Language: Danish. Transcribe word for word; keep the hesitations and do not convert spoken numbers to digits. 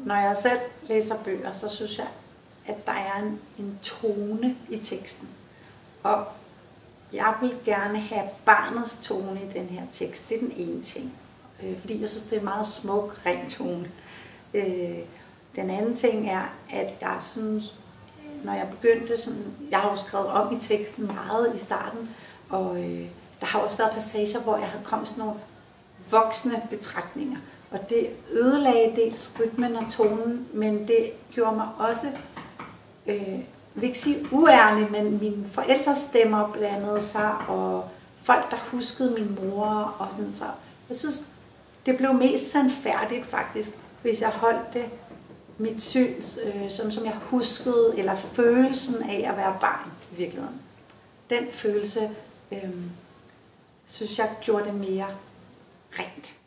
Når jeg selv læser bøger, så synes jeg, at der er en, en tone i teksten. Og jeg vil gerne have barnets tone i den her tekst. Det er den ene ting. Øh, fordi jeg synes, det er en meget smuk, ren tone. Øh, den anden ting er, at jeg synes, når jeg begyndte sådan, jeg har jo skrevet om i teksten meget i starten, og øh, der har også været passager, hvor jeg har kommet sådan nogle voksne betragtninger. Og det ødelagde dels rytmen og tonen, men det gjorde mig også, øh, jeg vil ikke sige uærlig, men mine forældres stemmer blandede sig, og folk, der huskede min mor, og sådan så. Jeg synes, det blev mest sandfærdigt faktisk, hvis jeg holdt det mit syn, øh, sådan som jeg huskede, eller følelsen af at være barn i virkeligheden. Den følelse, øh, synes jeg, gjorde det mere rent.